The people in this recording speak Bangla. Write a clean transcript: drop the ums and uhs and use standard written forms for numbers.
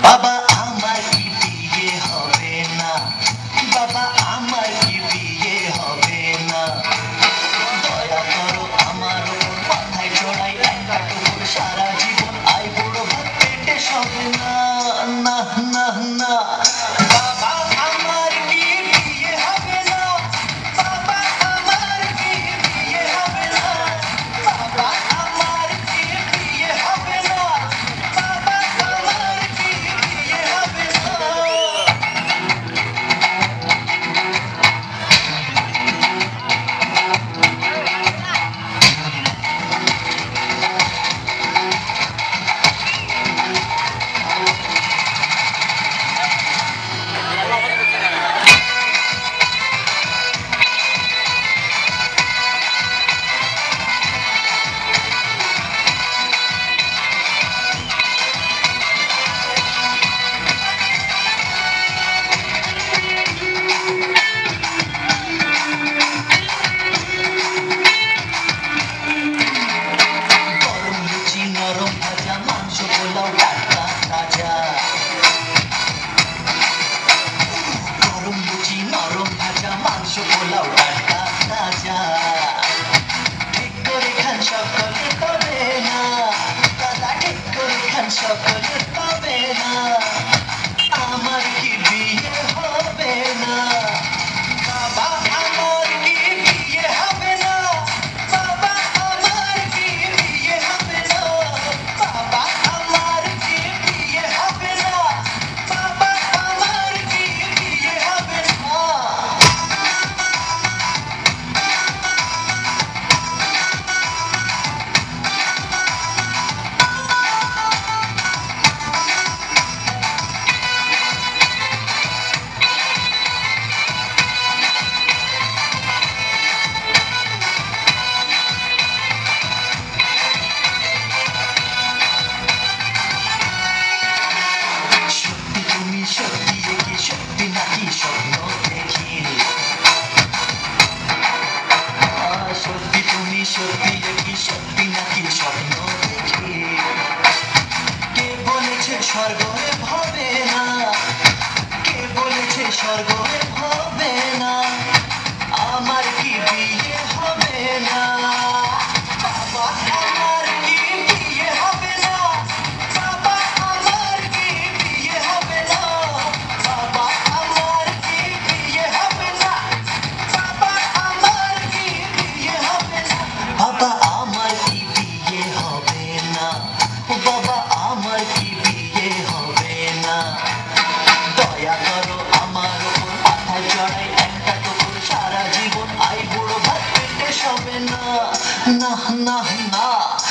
বাবা আমার কি বিয়ে হবে না, বাবা আমার কি বিয়ে হবে না, দয়া করো আমার ওপর, মাথায় চড়াই একটা টুকুর, সারা জীবন আই বুড়ো ভাত পেটে সবে না, না না না। বাবা আমার কি বিয়ে হবে না, বাবা আমার কি বিয়ে হবে না, বাবা আমার কি বিয়ে হবে না, বাবা আমার কি বিয়ে হবে না। গরম লুচি নরম ভাজা, মাংস পোলাও টাটকা তাজা, গরম লুচি নরম ভাজা, মাংস পোলাও টাটকা তাজা, ঠিক করে খান সকলে তবে না, দাদা ঠিক করে খান সকলে তবে না, আমার কি বিয়ে হবে না, বাবা আমার কি বিয়ে হবে না, বাবা আমার কি বিয়ে হবে না, বাবা আমার কি বিয়ে হবে না, বাবা আমার কি বিয়ে হবে না। সত্যি তুমি সত্যি কি সত্যি নাকি স্বপ্ন দেখি, সত্যি তুমি সত্যি কি সত্যি নাকি স্বপ্ন দেখি, কে বলেছে স্বর্গে হবে না, কে বলেছে স্বর্গে হবে না, আমার কি বিয়ে হবে না, বাবা আমার কি বিয়ে হবে না, বাবা আমার কি বিয়ে হবে না, বাবা আমার কি বিয়ে হবে না, বাবা আমার কি বিয়ে হবে না, বাবা আমার কি বিয়ে হবে না, বাবা আমার কি বিয়ে হবে না, দয়া করো আমার ওপর, মাথায় চড়াই একটা টুকুর, সারা জীবন আই বুড়ো ভাত পেটে সবে না, না না না।